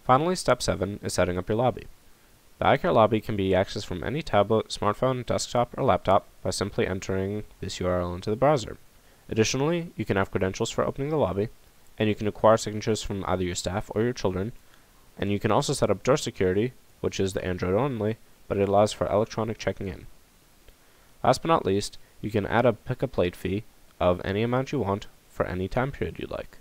Finally, step 7 is setting up your lobby. The iCare lobby can be accessed from any tablet, smartphone, desktop, or laptop by simply entering this URL into the browser. Additionally, you can have credentials for opening the lobby, and you can acquire signatures from either your staff or your children, and you can also set up door security, which is the Android only, but it allows for electronic checking in. Last but not least, you can add a pick-a-plate fee of any amount you want for any time period you like.